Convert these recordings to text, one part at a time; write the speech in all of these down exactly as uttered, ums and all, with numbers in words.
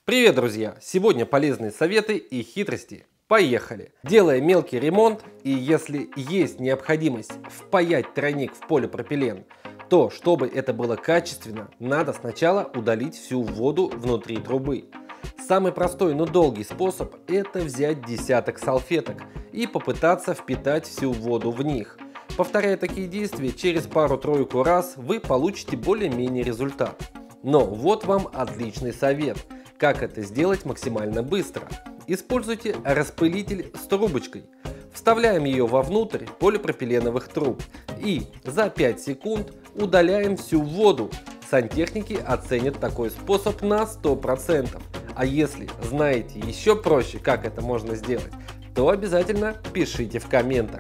Привет, друзья! Сегодня полезные советы и хитрости. Поехали! Делая мелкий ремонт, и если есть необходимость впаять тройник в полипропилен, то, чтобы это было качественно, надо сначала удалить всю воду внутри трубы. Самый простой, но долгий способ – это взять десяток салфеток и попытаться впитать всю воду в них. Повторяя такие действия через пару-тройку раз, вы получите более-менее результат. Но вот вам отличный совет, как это сделать максимально быстро. Используйте распылитель с трубочкой. Вставляем ее вовнутрь полипропиленовых труб и за пять секунд удаляем всю воду. Сантехники оценят такой способ на сто процентов. А если знаете еще проще, как это можно сделать, то обязательно пишите в комментах.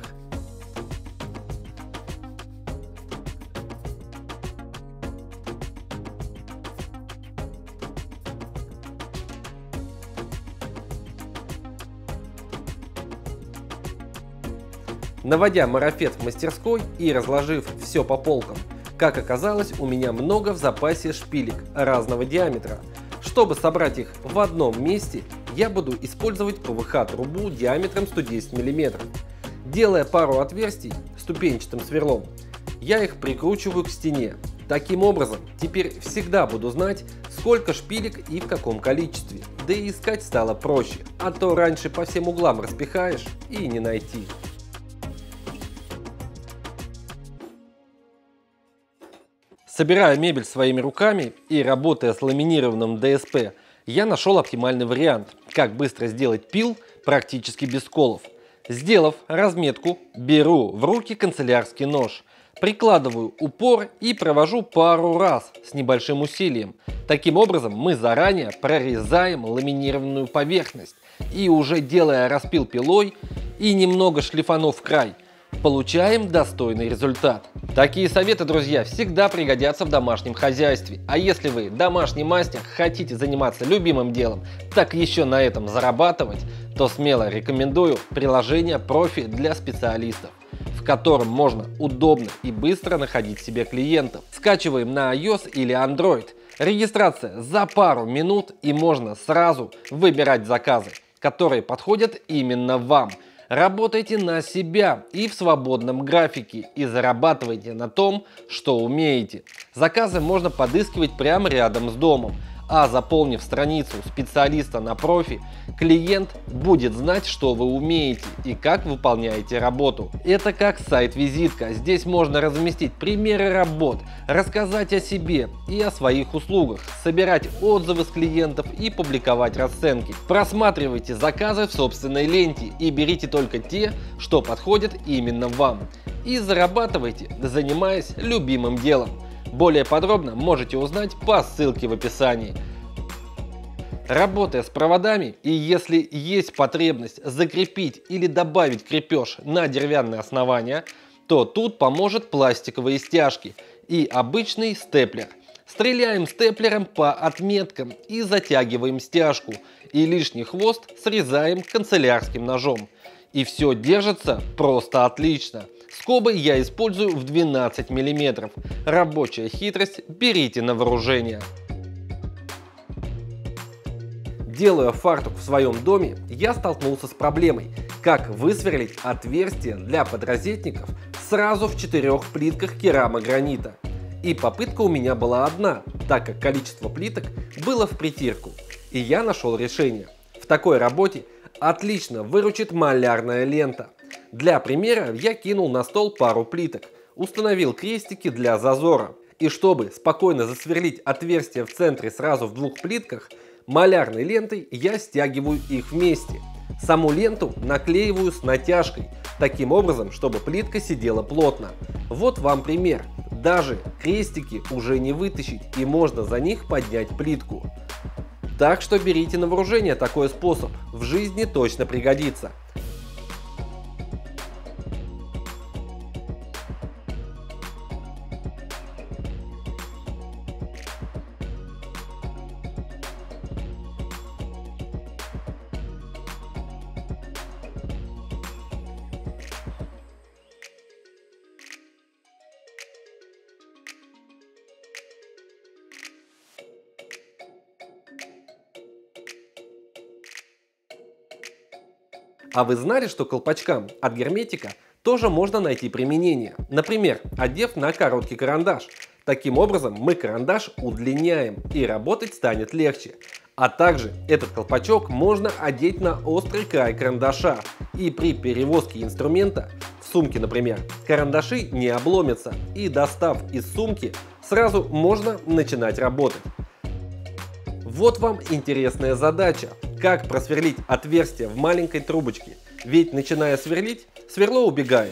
Наводя марафет в мастерской и разложив все по полкам, как оказалось, у меня много в запасе шпилек разного диаметра. Чтобы собрать их в одном месте, я буду использовать пэ вэ ха-трубу диаметром сто десять миллиметров. Делая пару отверстий ступенчатым сверлом, я их прикручиваю к стене. Таким образом, теперь всегда буду знать, сколько шпилек и в каком количестве. Да и искать стало проще, а то раньше по всем углам распихаешь и не найти. Собирая мебель своими руками и работая с ламинированным дэ эс пэ, я нашел оптимальный вариант, как быстро сделать пил практически без сколов. Сделав разметку, беру в руки канцелярский нож, прикладываю упор и провожу пару раз с небольшим усилием. Таким образом мы заранее прорезаем ламинированную поверхность и уже делая распил пилой и немного шлифанув край, получаем достойный результат. Такие советы, друзья, всегда пригодятся в домашнем хозяйстве. А если вы домашний мастер, хотите заниматься любимым делом, так еще на этом зарабатывать, то смело рекомендую приложение «Профи» для специалистов, в котором можно удобно и быстро находить себе клиентов. Скачиваем на ай о эс или Android. Регистрация за пару минут и можно сразу выбирать заказы, которые подходят именно вам. Работайте на себя и в свободном графике и зарабатывайте на том, что умеете. Заказы можно подыскивать прямо рядом с домом, а заполнив страницу специалиста на профи, клиент будет знать, что вы умеете и как выполняете работу. Это как сайт-визитка. Здесь можно разместить примеры работ, рассказать о себе и о своих услугах, собирать отзывы с клиентов и публиковать расценки. Просматривайте заказы в собственной ленте и берите только те, что подходят именно вам. И зарабатывайте, занимаясь любимым делом. Более подробно можете узнать по ссылке в описании. Работая с проводами, и если есть потребность закрепить или добавить крепеж на деревянное основание, то тут поможет пластиковые стяжки и обычный степлер. Стреляем степлером по отметкам и затягиваем стяжку, и лишний хвост срезаем канцелярским ножом. И все держится просто отлично. Скобы я использую в двенадцать миллиметров. Рабочая хитрость берите на вооружение. Делая фартук в своем доме, я столкнулся с проблемой, как высверлить отверстие для подрозетников сразу в четырех плитках керамогранита. И попытка у меня была одна, так как количество плиток было в притирку. И я нашел решение. В такой работе отлично выручит малярная лента. Для примера я кинул на стол пару плиток, установил крестики для зазора. И чтобы спокойно засверлить отверстие в центре сразу в двух плитках, малярной лентой я стягиваю их вместе. Саму ленту наклеиваю с натяжкой, таким образом, чтобы плитка сидела плотно. Вот вам пример. Даже крестики уже не вытащить, и можно за них поднять плитку. Так что берите на вооружение такой способ, в жизни точно пригодится. А вы знали, что колпачкам от герметика тоже можно найти применение? Например, одев на короткий карандаш. Таким образом мы карандаш удлиняем и работать станет легче. А также этот колпачок можно одеть на острый край карандаша. И при перевозке инструмента в сумке, например, карандаши не обломятся. И достав из сумки, сразу можно начинать работать. Вот вам интересная задача. Как просверлить отверстие в маленькой трубочке. Ведь начиная сверлить, сверло убегает.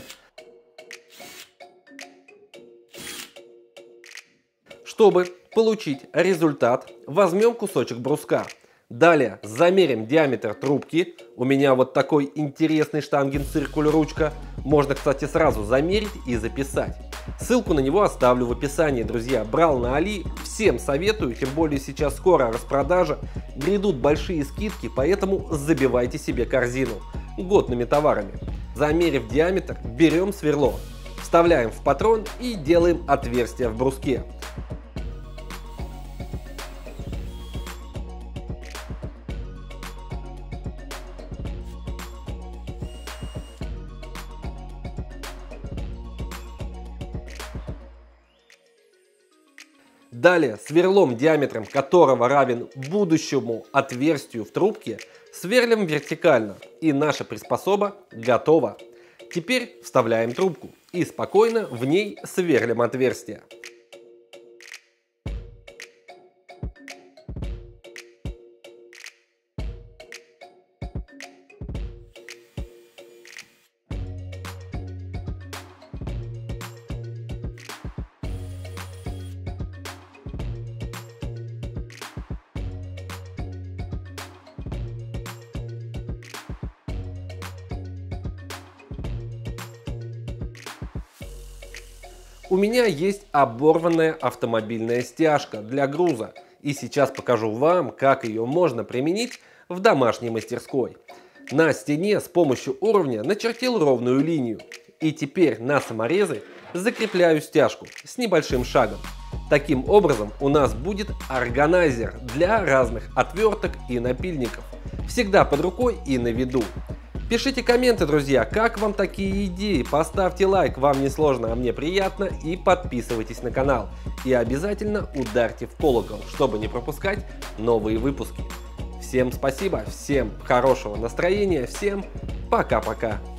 Чтобы получить результат, возьмем кусочек бруска. Далее замерим диаметр трубки. У меня вот такой интересный штангенциркуль ручка. Можно, кстати, сразу замерить и записать. Ссылку на него оставлю в описании, друзья. Брал на Али, всем советую, тем более сейчас скоро распродажа. Грядут большие скидки, поэтому забивайте себе корзину годными товарами. Замерив диаметр, берем сверло, вставляем в патрон и делаем отверстие в бруске. Далее сверлом, диаметром которого равен будущему отверстию в трубке, сверлим вертикально, и наша приспособа готова. Теперь вставляем трубку и спокойно в ней сверлим отверстие. У меня есть оборванная автомобильная стяжка для груза, и сейчас покажу вам, как ее можно применить в домашней мастерской. На стене с помощью уровня начертил ровную линию, и теперь на саморезы закрепляю стяжку с небольшим шагом. Таким образом у нас будет органайзер для разных отверток и напильников, всегда под рукой и на виду. Пишите комменты, друзья, как вам такие идеи, поставьте лайк, вам не сложно, а мне приятно, и подписывайтесь на канал. И обязательно ударьте в колокол, чтобы не пропускать новые выпуски. Всем спасибо, всем хорошего настроения, всем пока-пока.